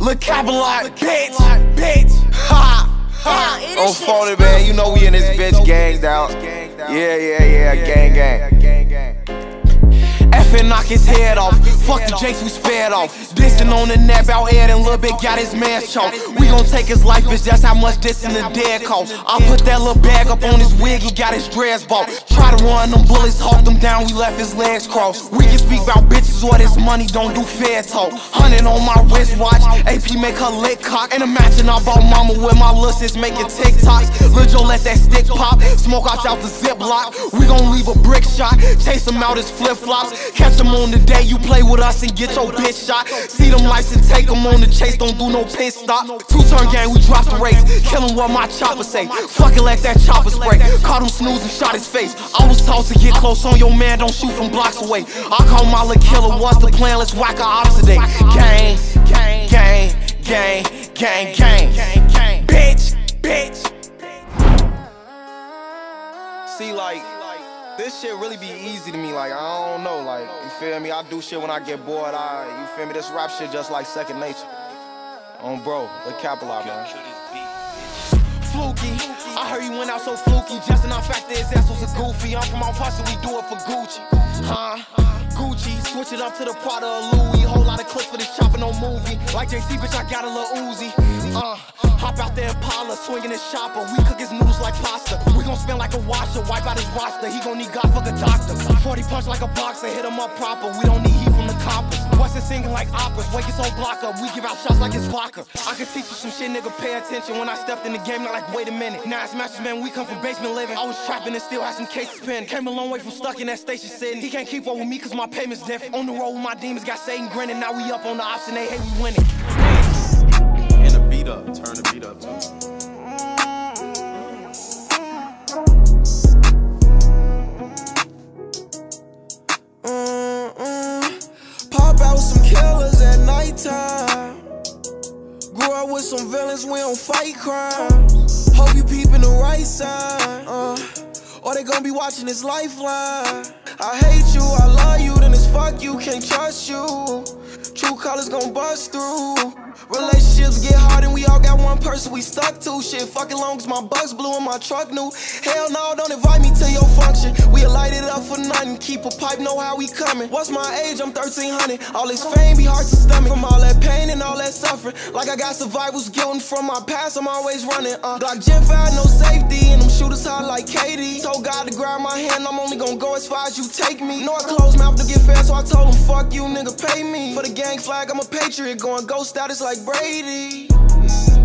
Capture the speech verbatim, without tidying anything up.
Look Capital, bitch, bitch. Ha, ha. On phone it, man. You know we in this bitch ganged out. Yeah, yeah, yeah, gang, gang. F and knock his head off. Fuck the Jakes, we spared off. Dissing on the net, bout Ed and Lil Bit got his man choked. We gon' take his life, bitch, that's how much dissing the dead cost. I put that little bag up on his wig, he got his dreads bought. Try to run them bullets, hawk them down, we left his legs crossed. We can speak about bitches or this money, don't do fair talk. Hundred on my wristwatch, A P make her lick cock. And imagine I bought mama with my lil' sis making TikToks. Lil' Joe let that stick pop, smoke out out the ziplock. We gon' leave a brick shot, chase him out his flip flops. Catch him on the day you play with us and get your bitch shot. See them lights and take them on the chase, don't do no pit stop. Two-turn gang, we drop the race, kill him what my chopper say. Fucking let that chopper spray, caught him snoozing, shot his face. I was taught to get close on your man, don't shoot from blocks away. I call my little killer, what's the plan, let's whack our ops today. Gang, gang, gang, gang, gang, gang, gang, bitch, bitch. See, like, this shit really be easy to me, like, I don't know, like, you feel me? I do shit when I get bored, I, you feel me? This rap shit just like second nature. On bro, the Capital, man. Fluky, I heard you went out so fluky, just enough fact that his ass was a goofy. I'm from out Pussy, we do it for Gucci, huh? Gucci, switch it up to the Prada or Louis. Whole lot of clips for this chopper, no movie. Like J C, bitch, I got a little Uzi. Uh, hop out there Impala, swinging his chopper. We cook his noodles like pasta. We gon' spin like a washer, wipe out his roster. He gon' need God, fuck a doctor. forty punch like a boxer, hit him up proper. We don't need heat from the coppers. Weston singing like operas, wake his whole block up. We give out shots like it's vodka. I can teach you some shit, nigga, pay attention. When I stepped in the game, not like, wait a minute. Now it's Masters, man, we come from basement living. I was trapping and still had some cases pinned. Came a long way from stuck in that station sitting. He can't keep up with me cause my payment's different. On the road with my demons, got Satan grinning. Now we up on the ops and they hate we winning. And the beat up, turn the beat up too. Pop out some killers at nighttime. Grew up with some villains, we don't fight crimes. Hope you peeping the right side, uh, or they gon' be watching this lifeline. I hate you, I love you, then it's fuck you, can't trust you. True colors gon' bust through. Relationships get hard and we all got one person we stuck to. Shit, fucking long as my bugs blew and my truck new. Hell no, don't invite me to your function. We'll light it up for nothing, keep a pipe, know how we coming. What's my age? I'm thirteen hundred. All this fame be hard to stomach. From all that pain and all that suffering, like I got survival's guilt from my past, I'm always running. uh Glock Gen five, no safety, and them shooters hot like Katie. Told God to grab my hand, I'm only gonna go as far as you take me. Know I closed mouth to get fed, so I told him, fuck you, nigga, pay me. For the gang flag, I'm a patriot, going ghost status like Brady.